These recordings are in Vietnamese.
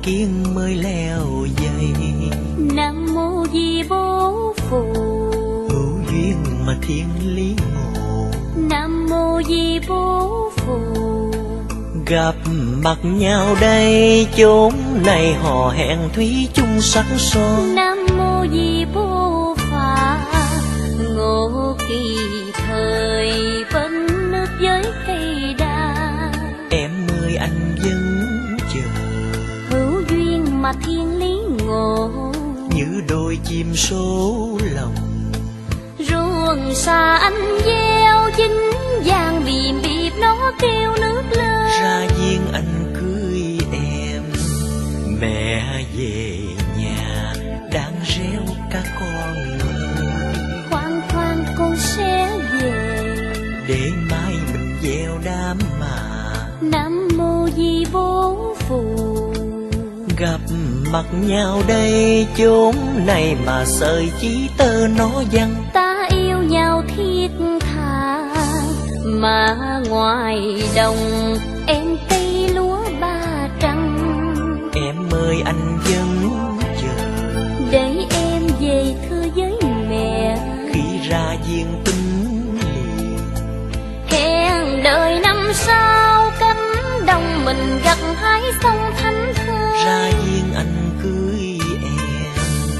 kiên mới leo dây. Nam mô Di Bố Phù, hữu duyên mà thiên lý ngộ. Nam mô Di Bố Phù, gặp mặt nhau đây chốn này hò hẹn thủy chung sắc son. Nam mô Di Bố Phà, ngộ kỳ thời bên nước với cây đa. Em ơi anh vẫn chờ, hữu duyên mà thiên lý ngộ. như đôi chim số lòng, ruộng xa anh gieo chính vàng bìm bịp nó kêu nước lên. ra duyên anh cưới em, mẹ về nhà đang réo các con ơi. Khoan khoan con sẽ về, để mai mình gieo đám mà. Nam mô Di Bố Phù, gặp mặt nhau đây chốn này mà sợi chỉ tơ nó văng. ta yêu nhau thiết tha, mà ngoài đồng em cây lúa ba trăng. Em ơi anh vẫn chờ, để em về thưa với mẹ. khi ra duyên tính liền, hẹn đời năm sau cánh đồng mình gặt hái sông Thánh Thơ. ra duyên anh cưới em.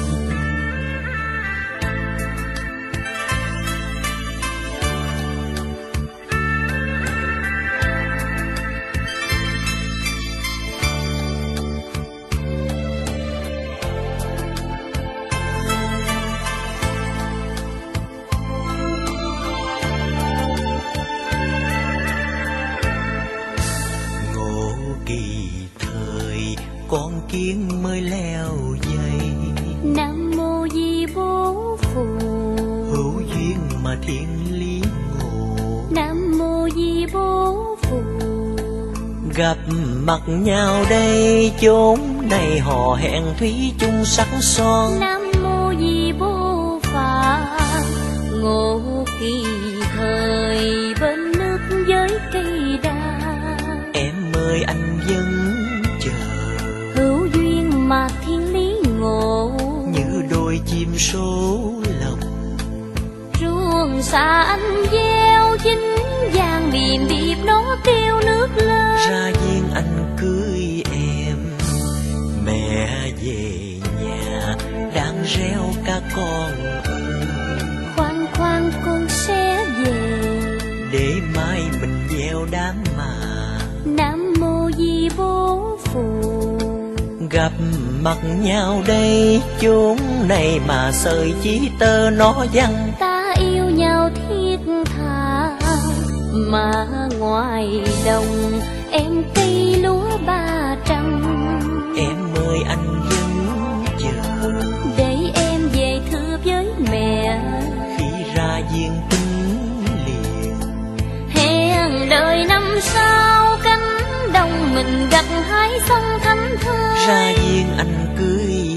Ngộ kỳ thời con kiến mới leo dây. Nam mô Di Bố Phù, hữu duyên mà thiên lý ngộ. Nam mô Di Bố Phù, gặp mặt nhau đây chốn này hò hẹn thủy chung sắc son. Nam mô Di Bố Phà, ngộ kỳ thời bên nước với cây đa. Em ơi anh vẫn chờ, hữu duyên mà thiên lý ngộ. như đôi chim số lòng, ruộng xa anh gieo chính vàng bìm bịp nó kêu nước lên. ra duyên anh cưới em, mẹ về nhà đang réo các con ơi. khoan khoan con sẽ về, để mai mình gieo đám mà. Nam mô Di Bố Phù, gặp mặt nhau đây chốn này mà sợi chỉ tơ nó văng. ta yêu nhau thiết tha, mà ngoài đồng em cây lúa ba trăng. Em ơi anh vẫn chờ, để em về thưa với mẹ. khi ra duyên tính liền, hẹn đời năm sau cánh đồng mình gặt hái sông Thánh Thơ. ra duyên anh cưới